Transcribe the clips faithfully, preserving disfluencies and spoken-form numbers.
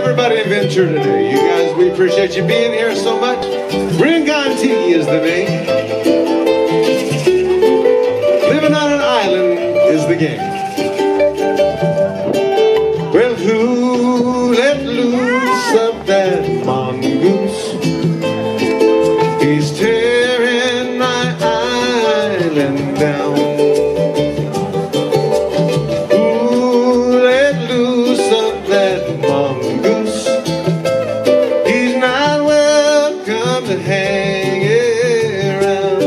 everybody in Ventura today. You guys, we appreciate you being here so much. Rin-Kon-Tiki is the name. Living on an island is the game. Well, who let loose of that mongoose? He's tearing my island down. Hang around.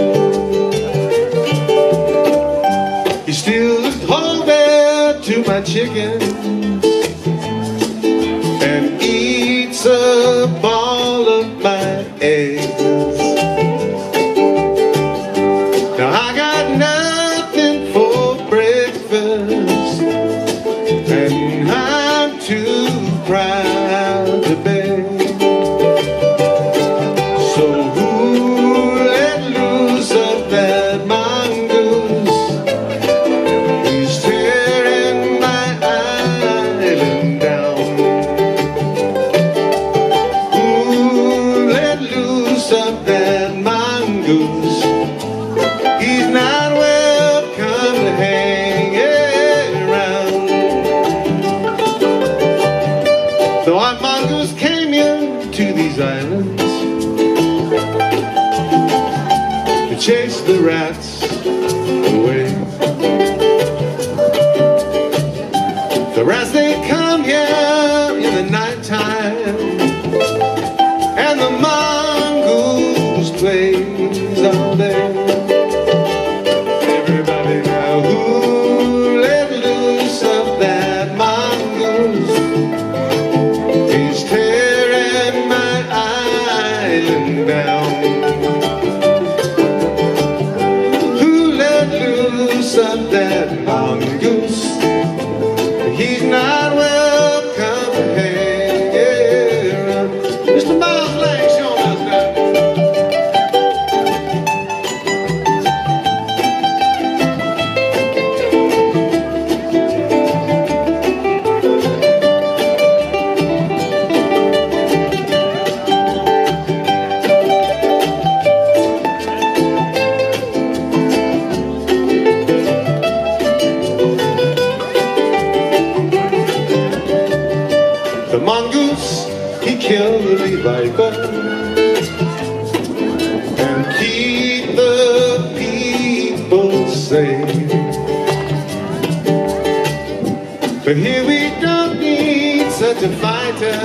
He steals the whole bed to my chickens and eats up all of my eggs. Now I got nothing for breakfast and I'm too proud to beg. Of that mongoose, he's not welcome to hang around. So our mongoose came in to these islands to chase the rats away. The rats, they come here in the nighttime, and the mongoose plays all day. Everybody now, who let loose of that mongoose? He's tearing my island down. Who let loose of that mongoose? He's not welcome to hang around. Mister Miles Lang, show us that. The mongoose, he killed the Leviathan and keep the people safe. But here we don't need such a fighter,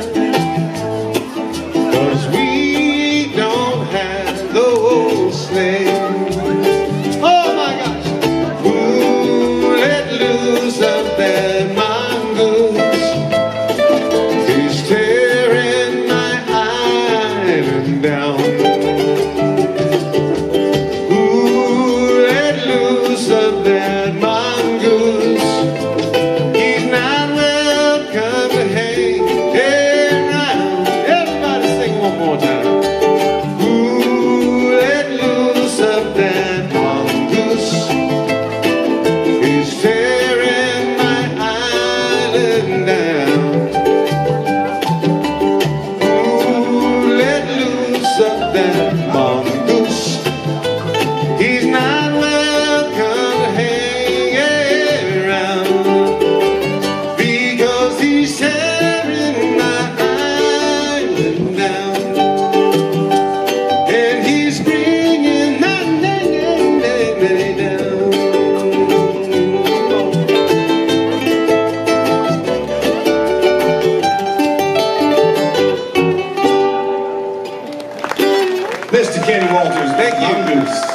'cause we don't have those slaves. Oh my gosh! Who let loose of that mongoose? He's tearing my island down. Who let loose of that mongoose? He's not welcome to hang around. Everybody sing one more time. Who let loose of that mongoose? He's tearing my island down. Of that mongoose, he's not welcome to hang around, because he's tearing my island down, and he's bringing my name down. Mister Kenny Walters, thank you. Mongoose.